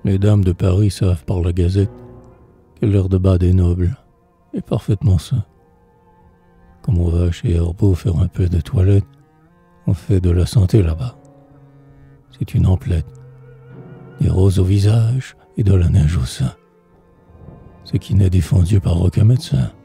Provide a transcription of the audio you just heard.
Les dames de Paris savent par la gazette que l'heure de bas des nobles est parfaitement sain. Comme on va chez Herbeau faire un peu de toilette, on fait de la santé là-bas. C'est une emplette, des roses au visage et de la neige au sein. Ce qui n'est défendu par aucun médecin.